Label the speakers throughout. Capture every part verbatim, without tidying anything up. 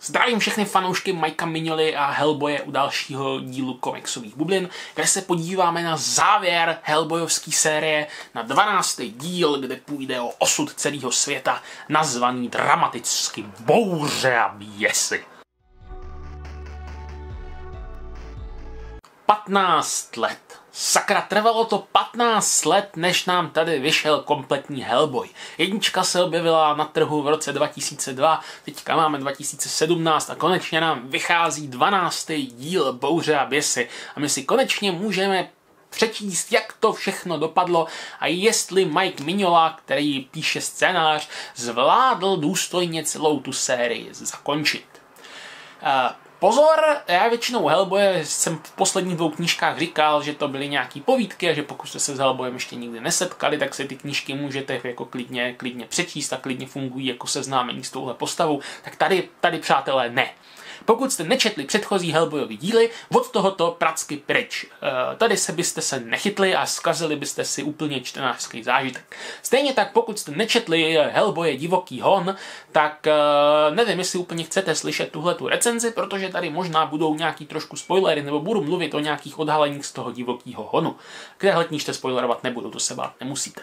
Speaker 1: Zdravím všechny fanoušky Mikea Mignoly a Hellboye u dalšího dílu komiksových bublin, kde se podíváme na závěr Hellboyovské série, na dvanáctý díl, kde půjde o osud celého světa, nazvaný dramaticky Bouře a běsy. patnáct let. Sakra, trvalo to patnáct let, než nám tady vyšel kompletní Hellboy. Jednička se objevila na trhu v roce dva tisíce dva, teďka máme dva tisíce sedmnáct a konečně nám vychází dvanáctý díl Bouře a běsy. A my si konečně můžeme přečíst, jak to všechno dopadlo a jestli Mike Mignola, který píše scénář, zvládl důstojně celou tu sérii zakončit. Uh, Pozor, já většinou Hellboye jsem v posledních dvou knížkách říkal, že to byly nějaký povídky a že pokud jste se s Hellboyem ještě nikdy nesetkali, tak si ty knížky můžete jako klidně, klidně přečíst a klidně fungují jako seznámení s touhle postavou. Tak tady, tady přátelé, ne. Pokud jste nečetli předchozí Hellboyový díly, od tohoto pracky pryč. E, tady se byste se nechytli a zkazili byste si úplně čtenářský zážitek. Stejně tak, pokud jste nečetli Hellboye Divoký hon, tak e, nevím, jestli úplně chcete slyšet tuhletu recenzi, protože tady možná budou nějaký trošku spoilery, nebo budu mluvit o nějakých odhaleních z toho Divokýho honu. Kdehle knížte spoilerovat nebudu, to se bát nemusíte.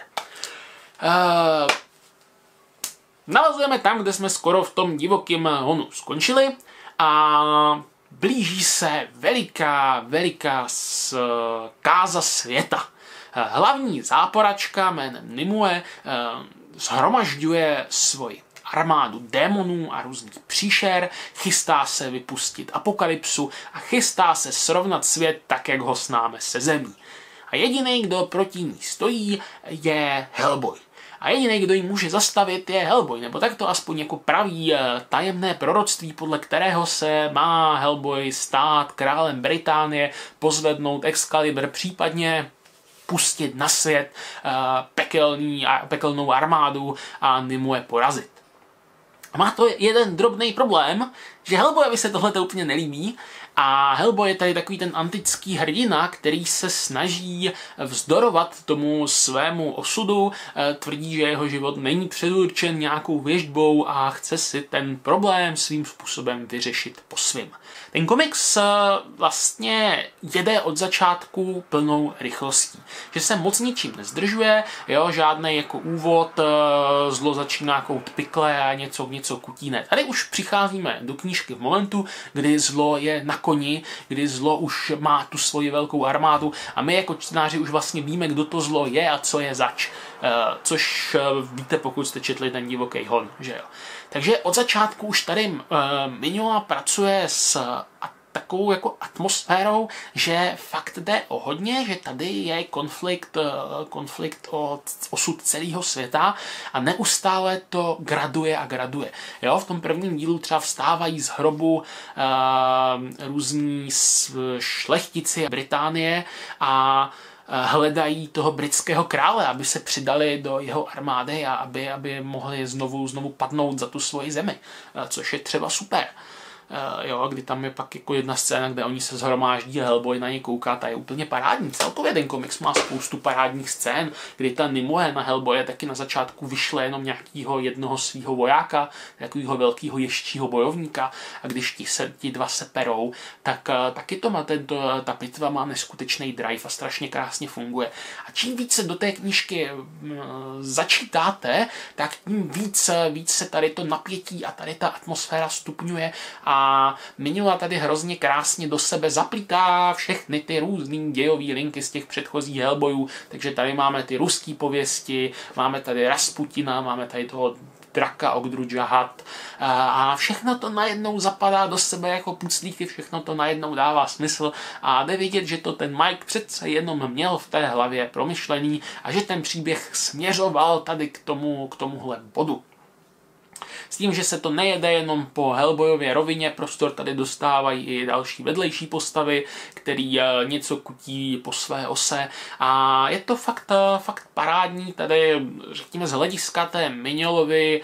Speaker 1: E, navazujeme tam, kde jsme skoro v tom Divokým honu skončili. A blíží se veliká, veliká zkáza světa. Hlavní záporačka jménem Nimue shromažďuje svoji armádu démonů a různých příšer, chystá se vypustit apokalypsu a chystá se srovnat svět tak, jak ho známe se zemí. A jediný, kdo proti ní stojí, je Hellboy. A jediný, kdo ji může zastavit, je Hellboy, nebo tak to aspoň jako praví tajemné proroctví, podle kterého se má Hellboy stát králem Británie, pozvednout Excalibur, případně pustit na svět pekelný, pekelnou armádu a Nimue porazit. A má to jeden drobný problém, že Hellboyovi se tohle úplně nelíbí a Hellboy je tady takový ten antický hrdina, který se snaží vzdorovat tomu svému osudu, tvrdí, že jeho život není předurčen nějakou věštbou a chce si ten problém svým způsobem vyřešit po svým. Ten komiks vlastně jede od začátku plnou rychlostí, že se moc ničím nezdržuje, jo, žádný jako úvod, zlo začíná kout pikle a něco, něco kutíne. Tady už přicházíme do knížky v momentu, kdy zlo je na koni, kdy zlo už má tu svoji velkou armádu a my jako čtenáři už vlastně víme, kdo to zlo je a co je zač. Což víte, pokud jste četli ten Divoký hon, že jo. Takže od začátku už tady uh, Mignola pracuje s a takovou jako atmosférou, že fakt jde o hodně, že tady je konflikt, uh, konflikt o osud celého světa a neustále to graduje a graduje. Jo, v tom prvním dílu třeba vstávají z hrobu uh, různí šlechtici Británie a hledají toho britského krále, aby se přidali do jeho armády a aby, aby mohli znovu, znovu padnout za tu svoji zemi, což je třeba super. Jo, kdy tam je pak jako jedna scéna, kde oni se zhromáždí a Hellboy na ně kouká, ta je úplně parádní. Celkově ten komiks má spoustu parádních scén, kdy ta Nimue na Hellboye taky na začátku vyšle jenom nějakého jednoho svého vojáka, takového velkého ještího bojovníka a když ti, se, ti dva se perou, tak taky to má tento, ta bitva má neskutečný drive a strašně krásně funguje. A čím víc se do té knížky začítáte, tak tím víc, víc se tady to napětí a tady ta atmosféra stupňuje a A Mignola tady hrozně krásně do sebe zaplítá všechny ty různý dějový linky z těch předchozích Hellboyů. Takže tady máme ty ruský pověsti, máme tady Rasputina, máme tady toho draka Ogdru Jahat a všechno to najednou zapadá do sebe jako puclíky, všechno to najednou dává smysl a jde vidět, že to ten Mike přece jenom měl v té hlavě promyšlený a že ten příběh směřoval tady k tomu, k tomuhle bodu. S tím, že se to nejede jenom po Hellboyově rovině, prostor tady dostávají i další vedlejší postavy, který něco kutí po své ose a je to fakt, fakt parádní tady, řekněme, z hlediska té Mignolovy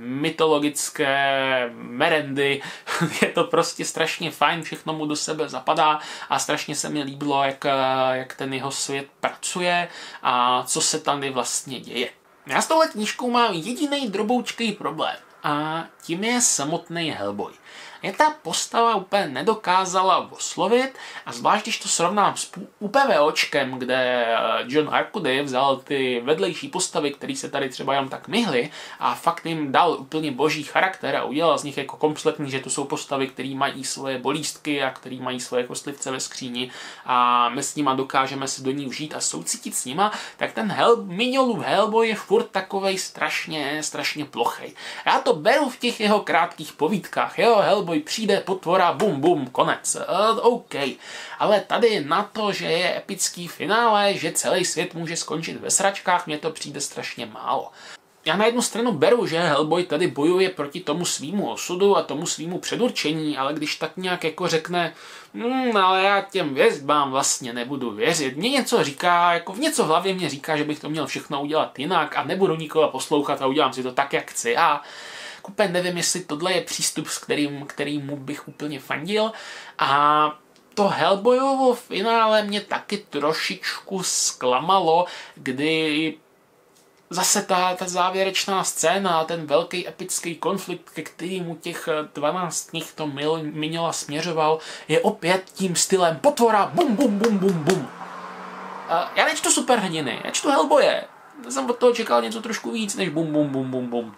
Speaker 1: mytologické merendy. Je to prostě strašně fajn, všechno mu do sebe zapadá a strašně se mi líbilo, jak, jak ten jeho svět pracuje a co se tady vlastně děje. Já s touhle knížkou mám jediný droboučký problém. A tím je samotný Hellboy. Mě ta postava úplně nedokázala oslovit a zvlášť, když to srovnám s UPVOčkem, kde John Arcudi vzal ty vedlejší postavy, které se tady třeba jenom tak myhly a fakt jim dal úplně boží charakter a udělal z nich jako kompletní, že to jsou postavy, které mají svoje bolístky a které mají svoje kostlivce ve skříni a my s nima dokážeme se do ní vžít a soucítit s nima, tak ten Hell, Mignoloův Hellboy je furt takovej strašně, strašně plochej. Já to beru v těch jeho krátkých povídkách, jo, Hellboy přijde, potvora, bum, bum, konec. Uh, OK. Ale tady na to, že je epický finále, že celý svět může skončit ve sračkách, mně to přijde strašně málo. Já na jednu stranu beru, že Hellboy tady bojuje proti tomu svýmu osudu a tomu svýmu předurčení, ale když tak nějak jako řekne, hm, ale já těm vězbám vlastně nebudu věřit. Mně něco říká, jako v něco v hlavě mě říká, že bych to měl všechno udělat jinak a nebudu nikoho poslouchat a udělám si to tak, jak chci já. Úplně nevím, jestli tohle je přístup, s kterým, kterýmu bych úplně fandil. A to Hellboyovo finále mě taky trošičku zklamalo, kdy zase ta, ta závěrečná scéna, ten velký epický konflikt, ke kterému těch dvanáct knih to Mignola směřoval, je opět tím stylem potvora, bum, bum, bum, bum, bum. Já nečtu superhrdiny, já čtu Hellboye. Já jsem od toho čekal něco trošku víc, než bum, bum, bum, bum, bum.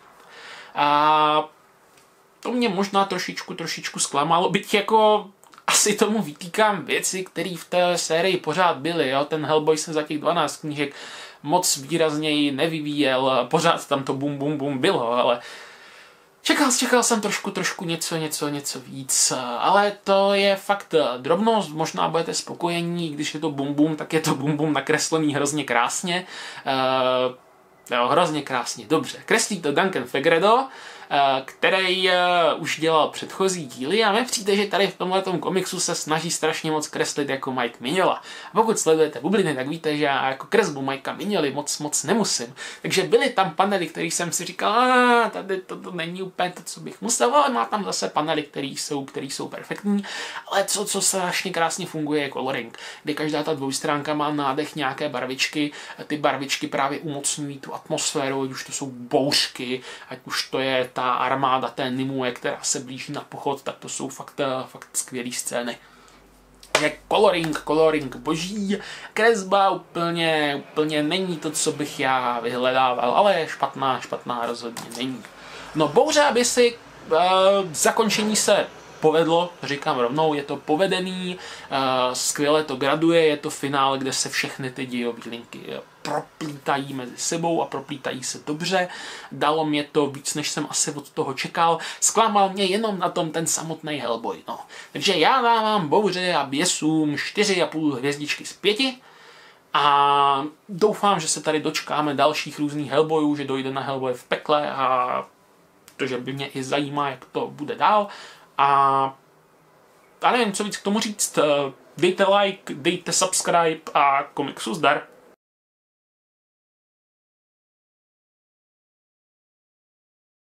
Speaker 1: A to mě možná trošičku, trošičku zklamalo, byť jako asi tomu vytýkám věci, které v té sérii pořád byly. Jo? Ten Hellboy se za těch dvanáct knížek moc výrazněji nevyvíjel, pořád tam to bum bum bum bylo, ale čekal, čekal jsem trošku, trošku něco, něco, něco víc, ale to je fakt drobnost, možná budete spokojení, když je to bum bum, tak je to bum bum nakreslený hrozně krásně, uh, jo, hrozně krásně, dobře, kreslí to Duncan Fegredo, který už dělal předchozí díly a mně přijde, že tady v tomhletom komiksu se snaží strašně moc kreslit jako Mike Mignola. Pokud sledujete bubliny, tak víte, že já jako kresbu Mikea Mignoly moc moc nemusím. Takže byly tam panely, které jsem si říkal, a tady to, to není úplně to, co bych musel, ale má tam zase panely, které jsou, které jsou perfektní. Ale co, co strašně krásně funguje, je coloring, kdy každá ta dvojstránka má nádech nějaké barvičky, ty barvičky právě umocňují tu atmosféru, ať už to jsou bouřky, ať už to je ta armáda té Nimue, která se blíží na pochod, tak to jsou fakt, fakt skvělé scény. Je coloring, coloring boží, kresba úplně, úplně není to, co bych já vyhledával, ale špatná, špatná rozhodně není. No bouře, aby si uh, zakončení se povedlo, říkám rovnou, je to povedený, uh, skvěle to graduje, je to finále, kde se všechny ty dějové linky proplítají mezi sebou a proplítají se dobře. Dalo mě to víc, než jsem asi od toho čekal. Zklamal mě jenom na tom ten samotný Hellboy. No. Takže já dávám bouře a běsům čtyři a půl hvězdičky z pěti a doufám, že se tady dočkáme dalších různých Hellboyů, že dojde na Hellboy v pekle a protože by mě i zajímá, jak to bude dál. A já nevím, co víc k tomu říct. Dejte like, dejte subscribe a komiksu zdar.